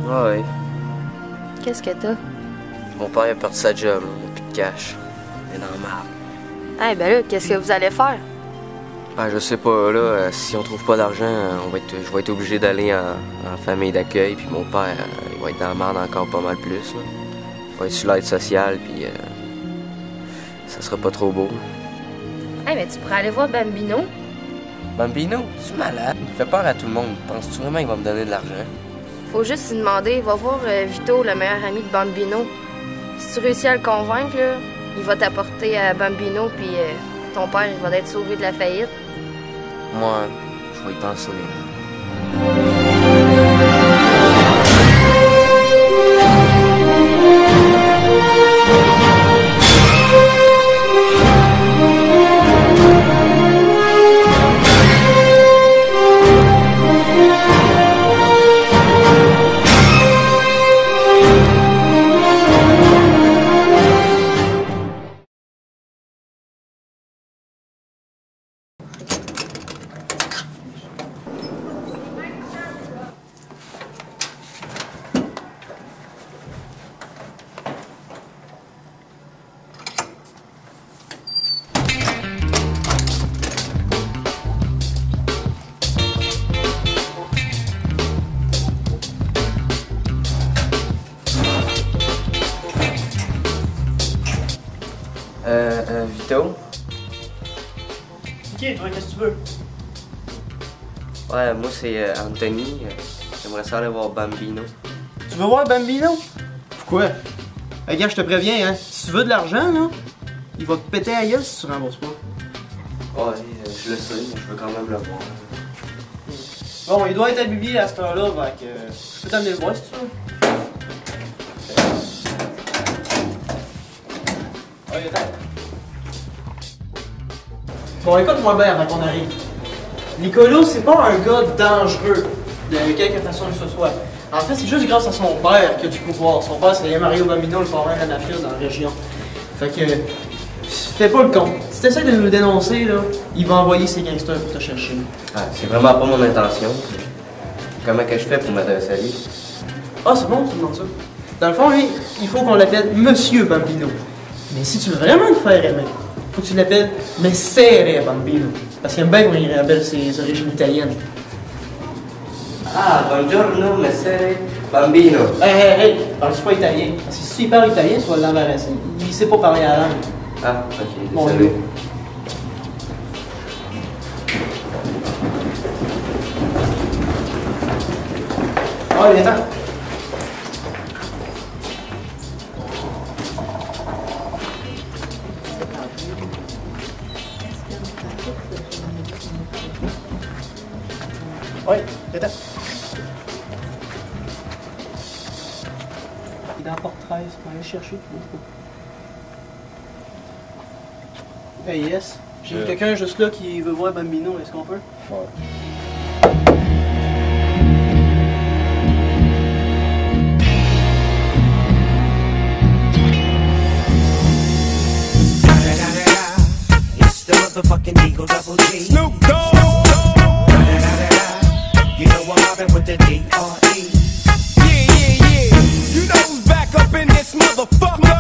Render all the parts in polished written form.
Ah ouais. Qu'est-ce que t'as? Mon père a perdu sa job, là. On a plus de cash. Il est dans le marbre. Eh ben là, qu'est-ce que vous allez faire? Ben, je sais pas, là, si on trouve pas d'argent, je vais être obligé d'aller en famille d'accueil, puis mon père, il va être dans la merde encore pas mal plus, là. Il va être sur l'aide sociale, puis ça sera pas trop beau. Eh ben tu pourrais aller voir Bambino. Bambino, tu es malade? Il fait peur à tout le monde. Penses-tu vraiment qu'il va me donner de l'argent? Faut juste lui demander. Va voir Vito, le meilleur ami de Bambino. Si tu réussis à le convaincre, là, il va t'apporter à Bambino, puis ton père, il va être sauvé de la faillite. Moi, je vais y penser. Vito? Ok, toi, qu'est-ce que tu veux? Ouais, moi c'est Anthony. J'aimerais ça aller voir Bambino. Tu veux voir Bambino? Pourquoi? Regarde, je te préviens, hein. Si tu veux de l'argent, là, il va te péter à gueule si tu rembourses pas. Ouais, je le sais, mais je veux quand même le voir. Bon, il doit être habillé à cette heure-là, fait que je peux t'amener le voir si tu veux. Ouais, attends. Bon, écoute-moi bien avant qu'on arrive. Nicolas, c'est pas un gars dangereux, de quelque façon que ce soit. En fait, c'est juste grâce à son père que tu peux voir. Son père, c'est Mario Bambino, le parrain de la mafia dans la région. Fait que, fais pas le con. Si t'essaies de nous dénoncer, là, il va envoyer ses gangsters pour te chercher. Ah, c'est vraiment pas mon intention. Comment que je fais pour m'adresser à lui? Ah, c'est bon, tu demandes ça. Dans le fond, lui, il faut qu'on l'appelle Monsieur Bambino. Mais si tu veux vraiment le faire aimer, faut que tu l'appelles Messere Bambino. Parce qu'il aime bien quand il rappelle ses origines italiennes. Ah, buongiorno, messere Bambino. Hey, parle-tu pas italien? Parce que si tu parles italien, tu vas l'embarrasser. Il sait pas parler la langue. Ah, ok, Bon, désolé. Ah, il est temps. Oui, il est temps. Il est en porte 13. On va aller le chercher. Hey, yes. J'ai quelqu'un juste là qui veut voir Bambino. Est-ce qu'on peut? Ouais. Motherfucking Eagle Double G. Snoop Dogg. You know I'm mobbing with the D.R.E. Yeah. You know who's back up in this motherfucker.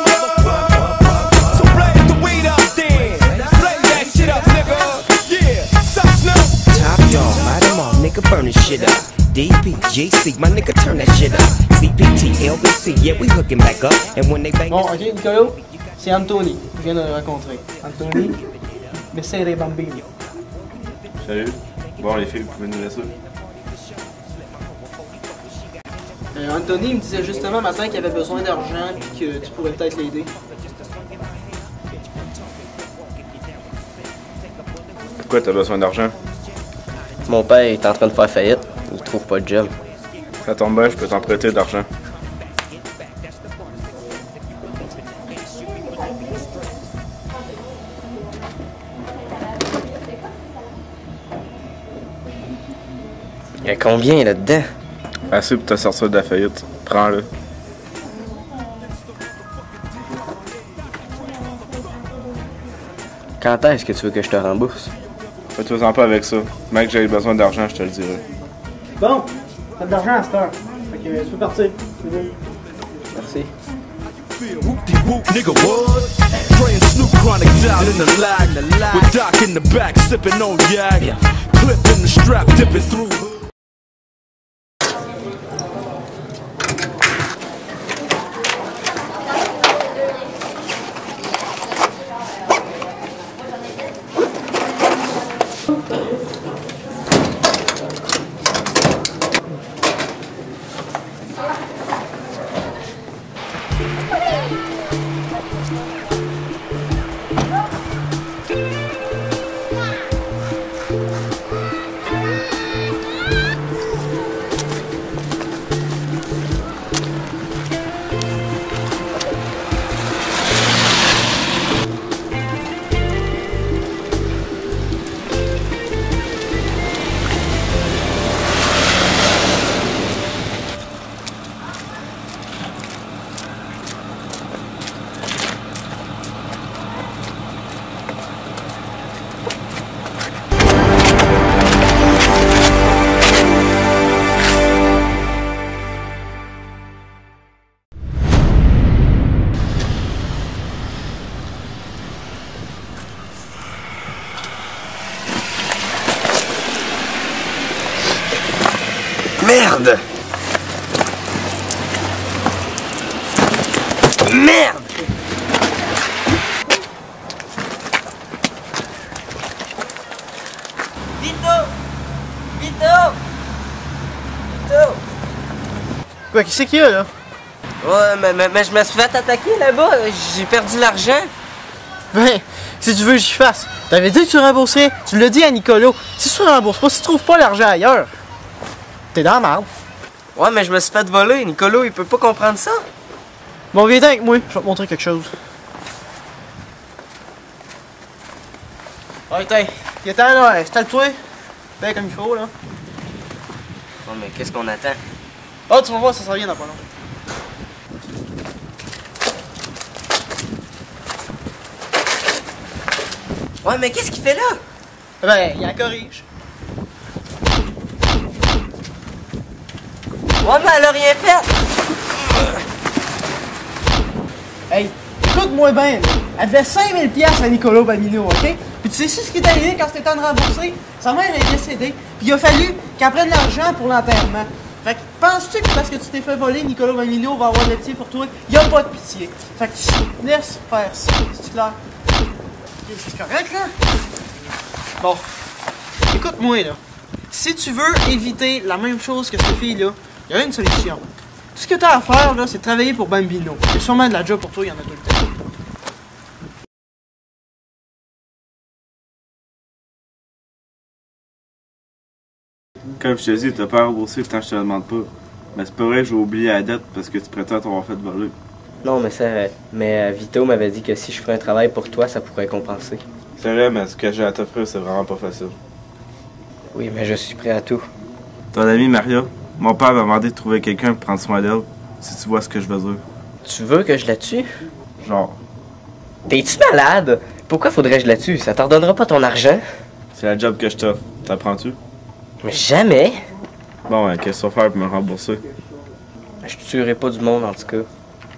So blaze the weed up then. Blaze that shit up, nigga. Yeah. Sup, Snoop? Top dog, light 'em all, nigga, burn this shit up. DPGC, my nigga, turn that shit up. CPT, LBC, yeah, we hooking back up. And when they bang. Bon, ok, Nicolas, c'est Anthony. Je viens de le rencontrer. Anthony. Messere Bambino. Salut. Bon, les filles, vous pouvez nous laisser. Anthony me disait justement matin qu'il avait besoin d'argent et que tu pourrais peut-être l'aider. Pourquoi t'as besoin d'argent? Mon père est en train de faire faillite. Il trouve pas de job. Ça tombe bien, je peux t'en prêter de l'argent. Il y a combien là-dedans? Assez pour te sortir de la faillite. Prends-le. Quand est-ce que tu veux que je te rembourse? Fais-toi-en pas avec ça. Mec, j'ai besoin d'argent, je te le dirai. Bon, t'as de l'argent à cette heure. Fait Ok, tu peux partir. C'est bon. Merci. Whoop-de-whoop, nigga, what? Praying Snoop Chronic down in the lag. With Doc in the back, sipping on yak. Clip in the strap, dipping through. Merde! Merde! Vito! Quoi, qu'est-ce qu'il y a là? Ouais, mais je me suis fait attaquer là-bas, j'ai perdu l'argent. Ben, si tu veux que j'y fasse. T'avais dit que tu rembourserais, tu l'as dit à Nicolo. Si tu rembourses pas, si tu trouves pas l'argent ailleurs, t'es dans la merde. Ouais, mais je me suis fait voler, Nicolo, il peut pas comprendre ça. Bon, viens avec moi, je vais te montrer quelque chose. Ouais, tiens, viens là, installe-toi. Ben, comme il faut, là. Bon, mais qu'est-ce qu'on attend? Ah, tu vas voir, ça s'en vient dans pas long. Ouais, mais qu'est-ce qu'il fait là? Ben, il en corrige. Ouais, mais elle a rien fait! Hey, écoute-moi bien, elle devait 5000 $ à Nicolo Bambino, ok? Puis tu sais ce qui est arrivé quand c'était temps de rembourser? Sa mère est décédée, puis il a fallu qu'elle prenne l'argent pour l'enterrement. Fait que penses-tu que parce que tu t'es fait voler, Nicolo Bambino va avoir de la pitié pour toi? Il a pas de pitié. Fait que tu laisses faire ça, c'est clair? C'est correct, là? Bon, écoute-moi, là. Si tu veux éviter la même chose que cette fille-là, il y a une solution. Tout ce que tu as à faire, là, c'est de travailler pour Bambino. C'est sûrement de la job pour toi, il y en a tout le temps. Comme je te dis, t'as pas remboursé tant que je te demande pas. Mais c'est pas vrai que j'ai oublié la dette parce que tu prétends t'avoir fait voler. Non, mais c'est vrai. Mais Vito m'avait dit que si je ferais un travail pour toi, ça pourrait compenser. C'est vrai, mais ce que j'ai à t'offrir, c'est vraiment pas facile. Oui, mais je suis prêt à tout. Ton ami Maria, mon père m'a demandé de trouver quelqu'un pour prendre soin d'elle, si tu vois ce que je veux dire. Tu veux que je la tue? Genre, T'es-tu malade? Pourquoi faudrait que je la tue? Ça t'en donnera pas ton argent? c'est la job que je t'offre. T'apprends-tu? Mais jamais! Bon, ouais, qu'est-ce que tu vas faire pour me rembourser? Je tuerai pas du monde, en tout cas.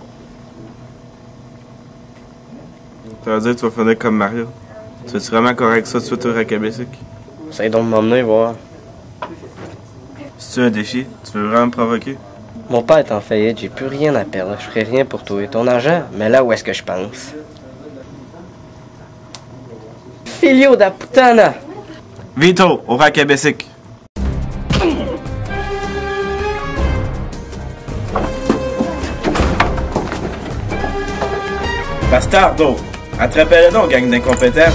Ça veut dire que tu vas finir comme Maria. Tu es-tu vraiment correct ça de suite au Rakabessic? Essaye donc de m'emmener voir. Si tu as un défi, tu veux vraiment me provoquer? Mon père est en faillite, j'ai plus rien à perdre. Je ferai rien pour toi. Et ton argent, mais là où est-ce que je pense? Filio da puttana! Vito, au Rakabessic! Bastardo! Attrapez-le donc, gang d'incompétents!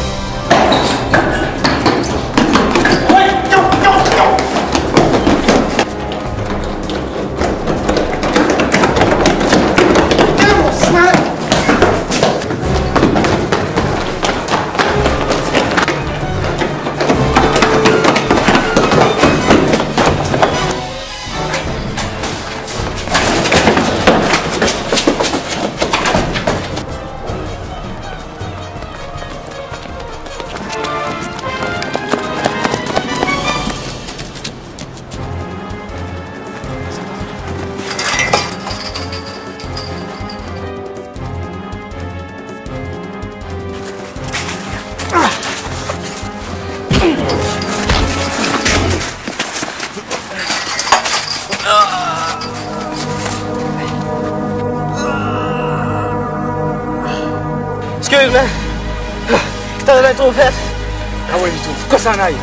bien trop fait. Ah ouais, Vito, faut qu'on s'en aille.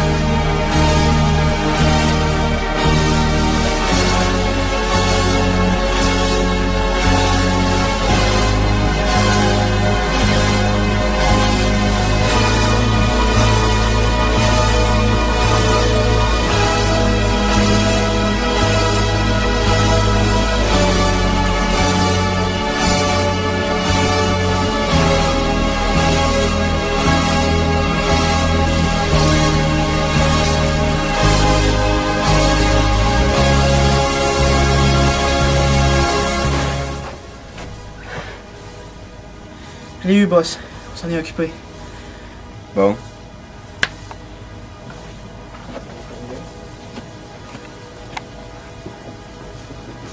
Je l'ai eu, boss. On s'en est occupé. Bon.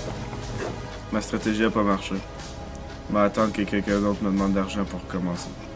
Ma stratégie a pas marché. Je vais attendre que quelqu'un d'autre me demande d'argent pour recommencer.